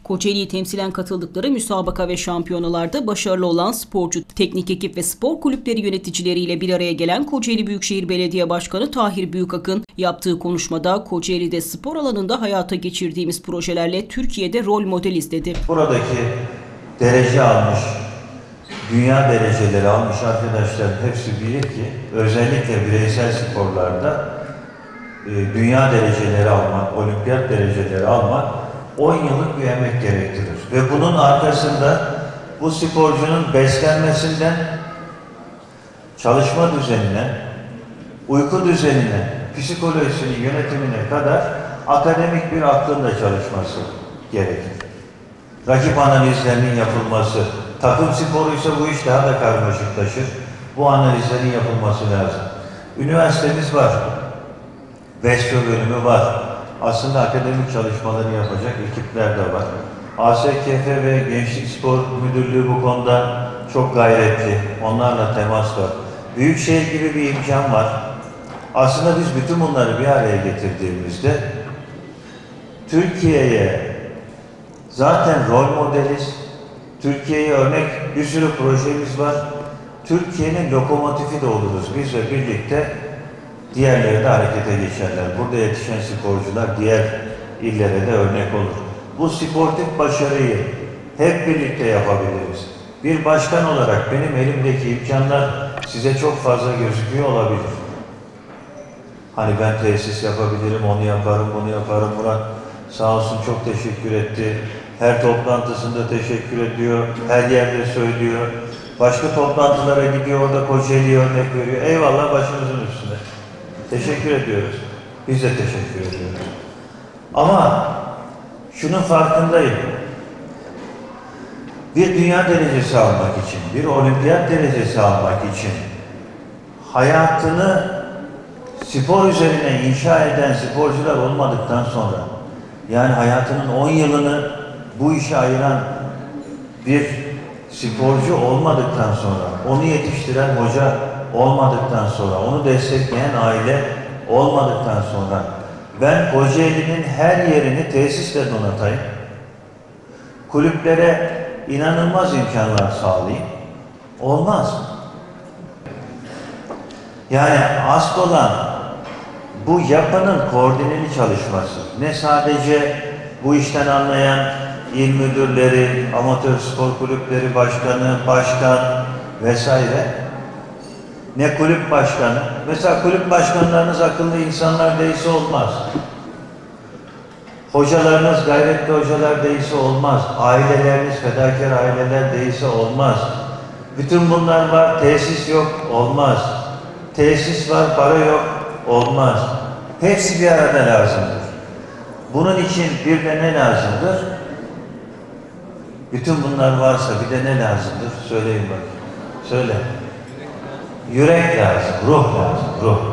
Kocaeli'yi temsilen katıldıkları müsabaka ve şampiyonalarda başarılı olan sporcu, teknik ekip ve spor kulüpleri yöneticileriyle bir araya gelen Kocaeli Büyükşehir Belediye Başkanı Tahir Büyükakın yaptığı konuşmada Kocaeli'de spor alanında hayata geçirdiğimiz projelerle Türkiye'de rol modeliz dedi. Buradaki derece almış, dünya dereceleri almış arkadaşlar hepsi bilir ki özellikle bireysel sporlarda dünya dereceleri almak, olimpiyat dereceleri almak 10 yıllık bir emek gerektirir. Ve bunun arkasında bu sporcunun beslenmesinden çalışma düzenine, uyku düzenine, psikolojisinin yönetimine kadar akademik bir aklın da çalışması gerekir. Rakip analizlerinin yapılması, takım sporuysa bu iş daha da karmaşıklaşır. Bu analizlerin yapılması lazım. Üniversitemiz var. Bestö bölümü var. Aslında akademik çalışmaları yapacak ekipler de var. ASKF ve Gençlik Spor Müdürlüğü bu konuda çok gayretli. Onlarla temas var. Büyükşehir gibi bir imkan var. Aslında biz bütün bunları bir araya getirdiğimizde Türkiye'ye zaten rol modeliz. Türkiye'ye örnek bir sürü projemiz var. Türkiye'nin lokomotifi de oluruz. Biz ve birlikte diğerleri de harekete geçerler. Burada yetişen sporcular diğer illere de örnek olur. Bu sportif başarıyı hep birlikte yapabiliriz. Bir başkan olarak benim elimdeki imkanlar size çok fazla gözüküyor olabilir. Hani ben tesis yapabilirim, onu yaparım, bunu yaparım. Murat sağ olsun çok teşekkür etti. Her toplantısında teşekkür ediyor, her yerde söylüyor. Başka toplantılara gidiyor, orada Kocaeli'ye örnek veriyor. Eyvallah, başımızın üstünde. Teşekkür ediyoruz. Biz de teşekkür ediyoruz. Ama şunun farkındayım. Bir dünya derecesi almak için, bir olimpiyat derecesi almak için hayatını spor üzerine inşa eden sporcular olmadıktan sonra, yani hayatının 10 yılını bu işe ayıran bir sporcu olmadıktan sonra, onu yetiştiren hoca olmadıktan sonra, onu destekleyen aile olmadıktan sonra ben Kocaeli'nin her yerini tesisle donatayım, kulüplere inanılmaz imkanlar sağlayayım. Olmaz. Yani asıl olan bu yapının koordineli çalışması. Ne sadece bu işten anlayan il müdürleri, amatör spor kulüpleri başkanı, başkan vesaire, ne kulüp başkanı. Mesela kulüp başkanlarınız akıllı insanlar değilse olmaz. Hocalarınız gayretli hocalar değilse olmaz. Aileleriniz fedakar aileler değilse olmaz. Bütün bunlar var, tesis yok, olmaz. Tesis var, para yok, olmaz. Hepsi bir arada lazımdır. Bunun için bir de ne lazımdır? Bütün bunlar varsa bir de ne lazımdır? Söyleyin bakayım. Söyle. Yürek lazım, ruh lazım, ruh.